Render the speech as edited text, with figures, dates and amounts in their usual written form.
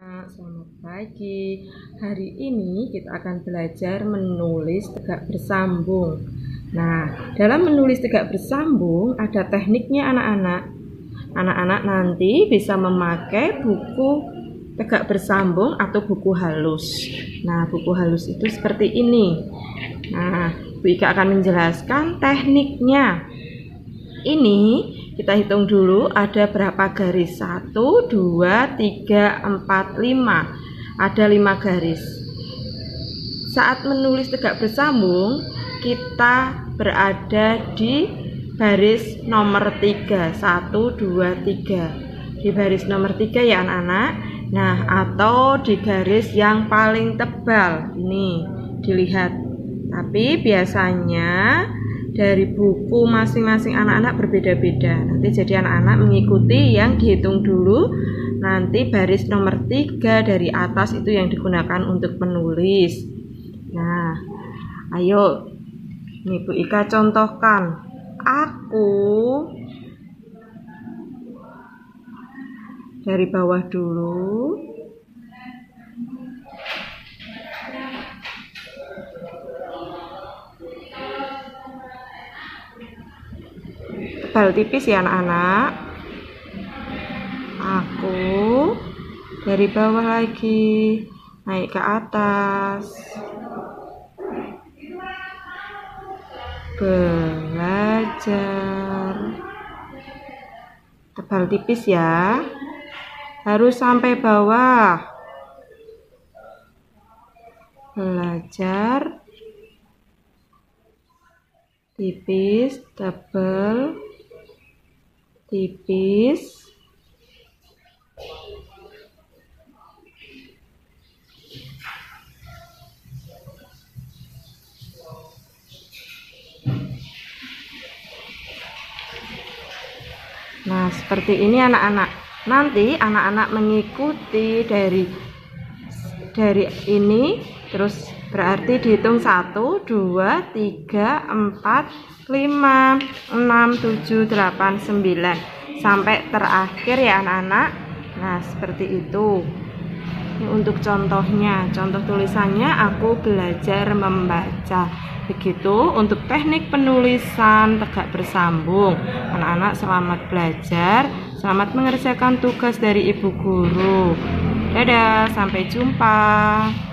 Selamat pagi. Hari ini kita akan belajar menulis tegak bersambung. Nah, dalam menulis tegak bersambung ada tekniknya anak-anak. Anak-anak nanti bisa memakai buku tegak bersambung atau buku halus. Nah, buku halus itu seperti ini. Nah, Bu Ika akan menjelaskan tekniknya. Ini kita hitung dulu ada berapa garis. 1, 2, 3, 4, 5. Ada 5 garis. Saat menulis tegak bersambung, kita berada di baris nomor 3. 1, 2, 3. Di baris nomor 3 ya anak-anak. Nah, atau di garis yang paling tebal. Ini dilihat. Tapi biasanya dari buku masing-masing anak-anak berbeda-beda. Nanti jadi anak-anak mengikuti yang dihitung dulu. Nanti baris nomor 3 dari atas itu yang digunakan untuk menulis. Nah, ayo nih Bu Ika contohkan. Aku dari bawah dulu. Tebal tipis ya anak-anak. Aku dari bawah lagi naik ke atas. Belajar. Tebal tipis ya. Harus sampai bawah. Belajar. Tipis, tebal, tipis. Nah, seperti ini anak-anak. Nanti anak-anak mengikuti dari ini, terus berarti dihitung 1, 2, 3, 4, 5, 6, 7, 8, 9 sampai terakhir ya anak-anak. Nah, seperti itu. Ini untuk contohnya, contoh tulisannya aku belajar membaca. Begitu untuk teknik penulisan tegak bersambung. Anak-anak selamat belajar, selamat mengerjakan tugas dari Ibu Guru. Dadah, sampai jumpa.